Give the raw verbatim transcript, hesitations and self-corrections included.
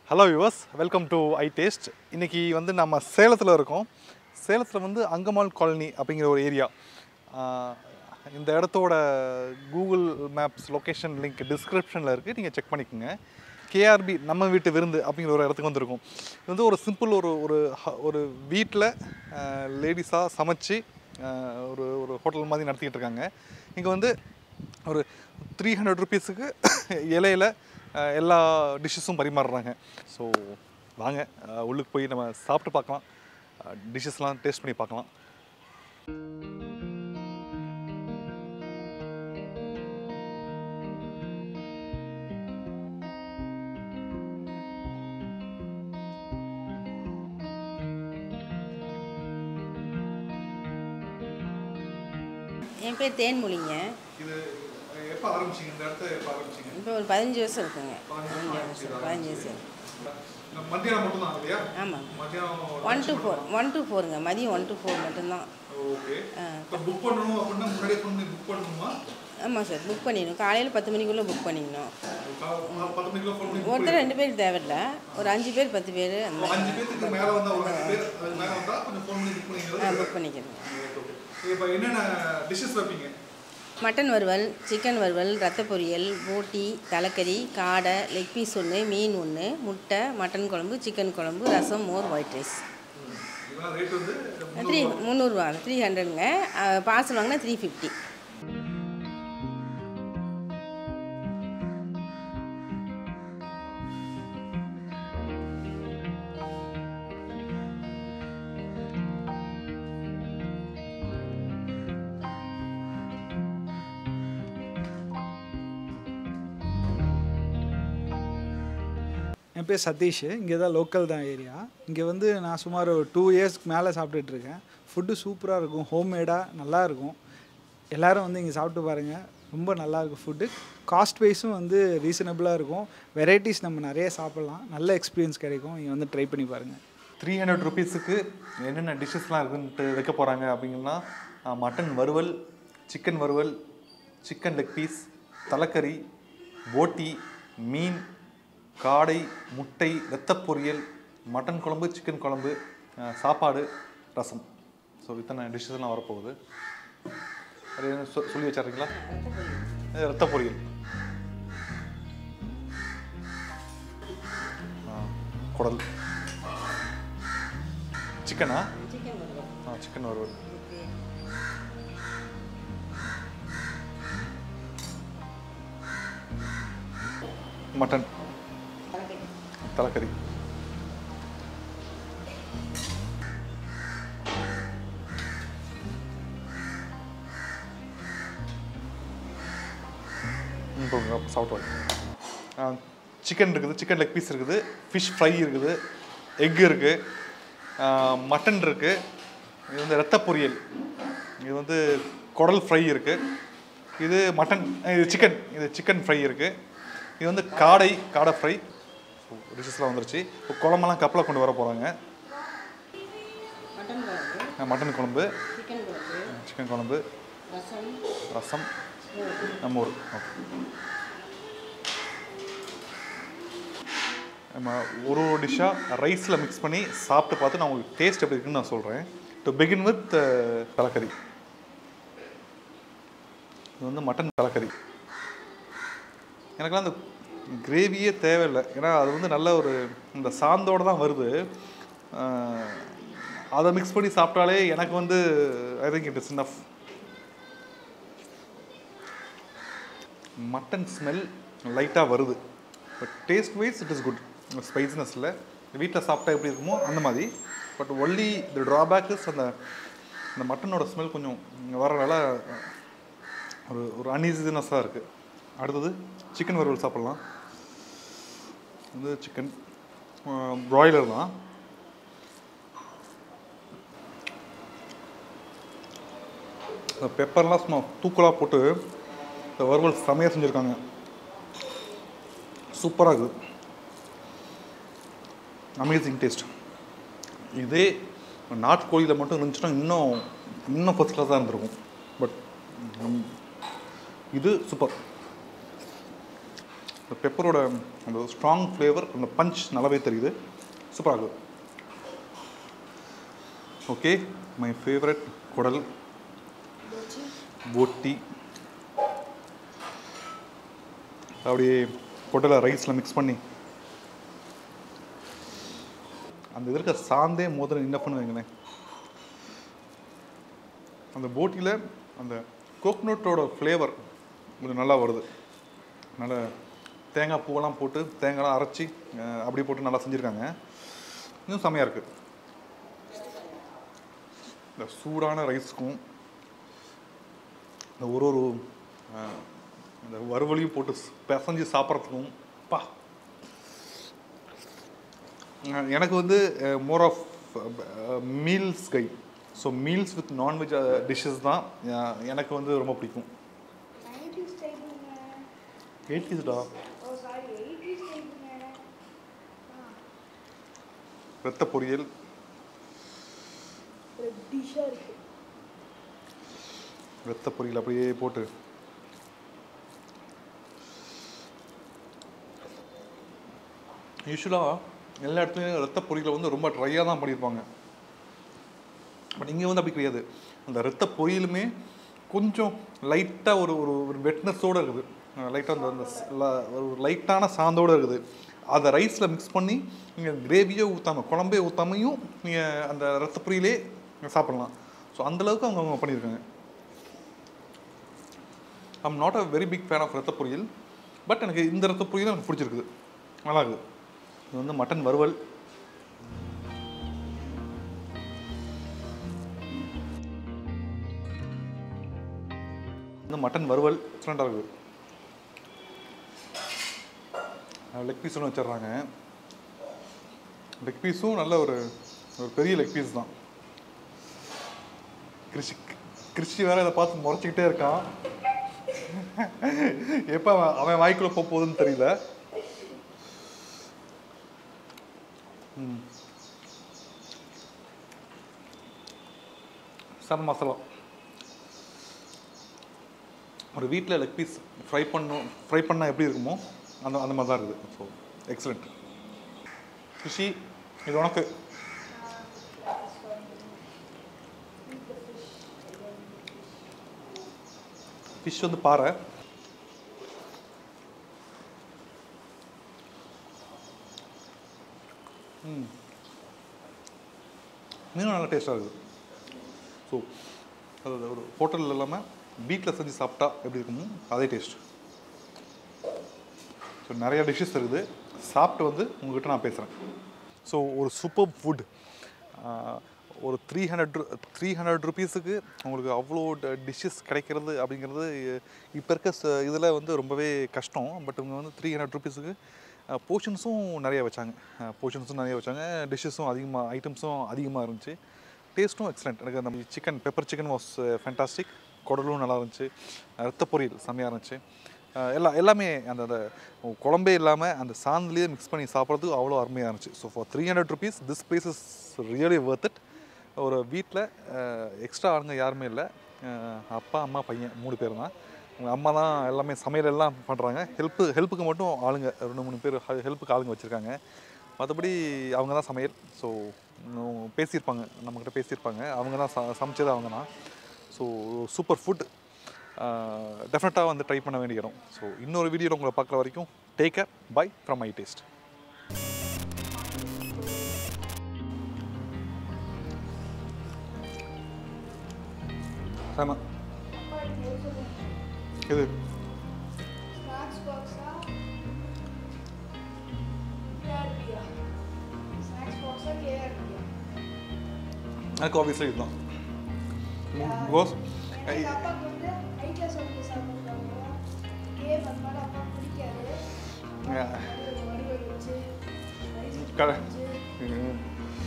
Hello viewers, welcome to itaste. இன்னைக்கு வந்து நம்ம சேலத்துல இருக்கோம். சேலத்துல வந்து அங்கமால் காலனி அப்படிங்கிற ஒரு ஏரியா. இந்த இடத்தோட Google Maps லொகேஷன் லிங்க் டிஸ்கிரிப்ஷன்ல இருக்கு. நீங்க செக் பண்ணிக்கங்க. K R B நம்ம வீட்டு விருந்து அப்படிங்கிற ஒரு இடத்துக்கு வந்திருக்கோம். இது வந்து ஒரு சிம்பிள் ஒரு ஒரு ஒரு வீட்ல லேடிஸா சமைச்சு ஒரு ஒரு ஹோட்டல் மாதிரி நடத்திட்டு இருக்காங்க. இங்க வந்து ஒரு three hundred rupeesக்கு இலையில எல்லா டிஷ்ஷஸும் பரிமாறுறாங்க. ஸோ வாங்க உள்ளுக்கு போய் நம்ம சாப்பிட்டு பார்க்கலாம், டிஷ்ஷஸ்லாம் டேஸ்ட் பண்ணி பார்க்கலாம். என் பேர் தேன்மொழிங்க. இது எப்போ ஆரம்பிச்சிங்க? இந்த இடத்த எப்போ ஆரம்பிச்சிங்க? இப்போ ஒரு பதினஞ்சு வருஷம் இருக்குங்க. பதினஞ்சு வருஷம் மத்தியானம் மட்டும்தான் இல்லையா? ஆமாம். மத்தியானம் one two four one two ஃபோருங்க மதியம் ஒன் டு ஃபோர் மட்டும்தான். ஓகே. இப்போ புக் பண்ணணும் அப்படின்னா முன்னாடியே ஃபோன் பண்ணி புக் பண்ணணுமா? ஆமாம் சார், புக் பண்ணிடணும். காலையில் பத்து மணிக்குள்ளே புக் பண்ணிடணும். பத்து மணிக்குள்ள ஃபோன் பண்ணி ஒருத்தர் ரெண்டு பேருக்கு தேவையில்லை, ஒரு அஞ்சு பேர் பத்து பேர் அந்த அஞ்சு பேருக்கு மேலே வந்தால் ஒரு அஞ்சு பேர் அது மேலே வந்தால் கொஞ்சம் ஃபோன் பண்ணி புக் பண்ணிக்கிறது. புக் பண்ணிக்கிறேன். இப்போ என்னென்ன டிஷ்ஷஸ் வைப்பீங்க? மட்டன் வறுவல், சிக்கன் வறுவல், ரத்த பொரியல், போட்டி, தலைக்கறி, காடை, லெக் பீஸ் ஒன்று, மீன் ஒன்று, முட்டை, மட்டன் குழம்பு, சிக்கன் குழம்பு, ரசம், மோர், ஒயிட் ரைஸ். த்ரீ முந்நூறுரூவா த்ரீ ஹண்ட்ரடுங்க. பார்சல் வாங்கினா த்ரீ ஃபிஃப்டி. என் பேர் சதீஷ். இங்கே தான் லோக்கல் தான் ஏரியா. இங்கே வந்து நான் சுமார் ஒரு டூ இயர்ஸ்க்கு மேலே சாப்பிட்டுட்ருக்கேன். ஃபுட்டு சூப்பராக இருக்கும், ஹோம்மேடாக நல்லாயிருக்கும். எல்லோரும் வந்து இங்கே சாப்பிட்டு பாருங்கள், ரொம்ப நல்லாயிருக்கும் ஃபுட்டு. காஸ்ட் வைஸும் வந்து ரீசனபிளாக இருக்கும். வெரைட்டிஸ் நம்ம நிறைய சாப்பிட்லாம், நல்ல எக்ஸ்பீரியன்ஸ் கிடைக்கும். இங்கே வந்து ட்ரை பண்ணி பாருங்கள். த்ரீ ஹண்ட்ரட் ருபீஸுக்கு என்னென்ன டிஷ்ஷஸ்லாம் இருக்குன்ட்டு வைக்க போகிறாங்க அப்படிங்கன்னா, மட்டன் வறுவல், சிக்கன் வறுவல், சிக்கன் லெக் பீஸ், தலைக்கறி, போட்டி, மீன், காடை, முட்டை, ரத்த பொரியல், மட்டன் குழம்பு, சிக்கன் குழம்பு, சாப்பாடு, ரசம். ஸோ இத்தனை டிஷ்ஷஸ்லாம் வரப்போகுது. அது என்ன சொ சொல்லி வச்சிட்றீங்களா? ரத்த பொரியல், குடல், சிக்கனா? ஆ சிக்கன் வறுவல், மட்டன், தலைக்கறி, சாப்பிட்டு சிக்கன் இருக்குது, சிக்கன் லெக் பீஸ் இருக்குது, ஃபிஷ் ஃப்ரை இருக்குது, எக் இருக்குது, மட்டன் இருக்குது, இது வந்து ரத்த பொரியல், இது வந்து குடல் ஃப்ரை இருக்குது, இது மட்டன், இது சிக்கன், இது சிக்கன் ஃப்ரை இருக்குது, இது வந்து காடை, காடை ஃப்ரை. டிஷ்ஷஸ்லாம் வந்துருச்சு. இப்போ குழம்பெல்லாம் கப்பில் கொண்டு வர போகிறாங்க. மட்டன் குழம்பு, சிக்கன் குழம்பு, ரசம், நம்ம ஊர். ஓகே, நம்ம ஒரு ஒரு டிஷ்ஷாக ரைஸில் மிக்ஸ் பண்ணி சாப்பிட்டு பார்த்து நான் உங்களுக்கு டேஸ்ட் எப்படி இருக்குன்னு நான் சொல்கிறேன். டு பிகின் வித் தலைக்கறி. இது வந்து மட்டன் தலைக்கறி. எனக்குலாம் அந்த கிரேவியே தேவையில்லை, ஏன்னா அது வந்து நல்ல ஒரு இந்த சாந்தோடு தான் வருது. அதை மிக்ஸ் பண்ணி சாப்பிட்டாலே எனக்கு வந்து I think it is enough. Mutton smell லைட்டாக வருது, but taste wise it is good. Spiciness இல்லை, வீட்டில் சாப்பிட்டா எப்படி இருக்குமோ அந்த மாதிரி. But only the drawback is அந்த அந்த மட்டனோட ஸ்மெல் கொஞ்சம் வரனால ஒரு ஒரு அன்ஈஸினஸ்ஸாக இருக்குது. அடுத்தது சிக்கன் வறுவல் சாப்பிட்லாம். வந்து சிக்கன் ப்ராய்லர் தான். இந்த பெப்பர்லாம் சும்மா தூக்கலாக போட்டு இந்த வறுவல் செமையாக செஞ்சுருக்காங்க. சூப்பராக இருக்குது, அமேசிங் டேஸ்ட். இதே நாட்டுக்கோழியில் மட்டும் இருந்துச்சுன்னா இன்னும் இன்னும் ஃபர்ஸ்ட் கிளாஸாக இருந்திருக்கும். பட் இது சூப்பர். இந்த பெப்பரோட அந்த ஸ்ட்ராங் ஃப்ளேவர், அந்த பஞ்ச் நல்லாவே தெரியுது. சூப்பராக இருக்குது. ஓகே, மை ஃபேவரட் குடல் போட்டி. அப்படியே குடலை ரைஸில் மிக்ஸ் பண்ணி அந்த இது இருக்க சாந்தே மோதிரம் என்ன பண்ணுவீங்களேன். அந்த போட்டியில் அந்த கோக்னட்டோட ஃப்ளேவர் கொஞ்சம் நல்லா வருது. நல்லா தேங்காய் பூவெல்லாம் போட்டு தேங்காய்லாம் அரைச்சி அப்படி போட்டு நல்லா செஞ்சுருக்காங்க. இன்னும் செம்மையாக இருக்குது. இந்த சூடான ரைஸுக்கும் இந்த ஒரு ஒரு இந்த வறுவலையும் போட்டு பிசைஞ்சு சாப்பிட்றதுக்கும் பா. எனக்கு வந்து more of meals guy. So meals with nonveg dishes தான் எனக்கு வந்து ரொம்ப பிடிக்கும். எயிட்டிஸ்டா ரத்த பொரியல், ரத்த பொரியல் அப்படியே போட்டு யூஸ்வலாக எல்லா இடத்துலையும் ரத்த பொரியலை வந்து ரொம்ப ட்ரையாக தான் பண்ணியிருப்பாங்க. பட் இங்கே வந்து அப்படி கிடையாது. அந்த ரத்த பொரியலுமே கொஞ்சம் லைட்டாக ஒரு ஒரு வெட்னஸோடு இருக்குது. லைட்டாக அந்த அந்த ஒரு லைட்டான சாந்தோடு இருக்குது. அதை ரைஸில் மிக்ஸ் பண்ணி நீங்கள் கிரேவியே ஊற்றாமல் குழம்பே ஊற்றாமையும் நீங்கள் அந்த ரத்த பொரியலே சாப்பிட்லாம். ஸோ அந்தளவுக்கு அவங்க அவங்க பண்ணியிருக்காங்க. I'm not a very big fan of ரத்த பொரியல். பட் எனக்கு இந்த ரத்த பொரியல் எனக்கு பிடிச்சிருக்குது, நல்லா இருக்குது. இது வந்து மட்டன் வறுவல். இந்த மட்டன் வறுவல் எக்ஸலண்ட்டாக இருக்குது. லெக் பீஸ் ஒன்று வச்சிடுறாங்க. லெக் பீஸும் நல்ல ஒரு ஒரு பெரிய லெக் பீஸ் தான். கிருஷி கிருஷி வேற இதை பார்த்து முறைச்சிக்கிட்டே இருக்கான். எப்போ அவன் அவன் வாய்க்குள்ளே போக போகுதுன்னு தெரியல. ம் சம மசாலா. ஒரு வீட்டில் லெக் பீஸ் ஃப்ரை பண்ணும் ஃப்ரை பண்ணால் எப்படி இருக்குமோ அந்த அந்த மாதிரி தான் இருக்குது. So excellent. கிருஷி, இது உனக்கு. ஃபிஷ் வந்து பாறை. ம் மீனும் நல்லா டேஸ்ட்டாக இருக்குது. ஸோ அது ஒரு ஹோட்டலில் இல்லாமல் வீட்டில் செஞ்சு சாப்பிட்டா எப்படி இருக்குமோ அதே டேஸ்ட். ஸோ நிறையா டிஷ்ஷஸ் இருக்குது. சாப்பிட்டு வந்து உங்கள்கிட்ட நான் பேசுகிறேன். ஸோ ஒரு சூப்பர் ஃபுட் ஒரு த்ரீ ஹண்ட்ரட் த்ரீ ஹண்ட்ரட் ருபீஸுக்கு உங்களுக்கு அவ்வளோ டிஷ்ஷஸ் கிடைக்கிறது அப்படிங்கிறது இப்போ இருக்க இதில் வந்து ரொம்பவே கஷ்டம். பட் இவங்க வந்து த்ரீ ஹண்ட்ரட் ருபீஸுக்கு போர்ஷன்ஸும் நிறையா வச்சாங்க. போர்ஷன்ஸும் நிறையா வச்சாங்க. டிஷ்ஷஸும் அதிகமாக ஐட்டம்ஸும் அதிகமாக இருந்துச்சு. டேஸ்ட்டும் எக்ஸலண்ட். எனக்கு அந்த chicken pepper chicken was fantastic. குடலும் நல்லா இருந்துச்சு. ரத்த பொரியல் செம்மையாக இருந்துச்சு. எல்லா எல்லாமே அந்த அந்த குழம்பே இல்லாமல் அந்த சாந்துலேயே மிக்ஸ் பண்ணி சாப்பிட்றதுக்கு அவ்வளோ அருமையாக இருந்துச்சு. So for three hundred rupees this place is really worth it. ஒரு வீட்டில் எக்ஸ்ட்ரா ஆளுங்க யாருமே இல்லை. அப்பா அம்மா பையன் மூணு பேர் தான். அம்மா தான் எல்லாமே சமையல் எல்லாம் பண்ணுறாங்க. ஹெல்ப்பு ஹெல்ப்புக்கு மட்டும் ஆளுங்க ரெண்டு மூணு பேர் ஹெல்ப்புக்கு ஆளுங்க வச்சுருக்காங்க. மற்றபடி அவங்க தான் சமையல். ஸோ பேசியிருப்பாங்க, நம்மக்கிட்ட பேசியிருப்பாங்க. அவங்க தான் ச சமைச்சது அவங்க தான். So super food. டெஃபினட்டாக வந்து ட்ரை பண்ண வேண்டிய இடம். ஸோ இன்னொரு வீடியோவில் உங்களை பார்க்குற வரைக்கும் take care. Bye from my taste. ஆமாம் இது எனக்கு ஆப்வியஸ்லி இதுதான். Because correct.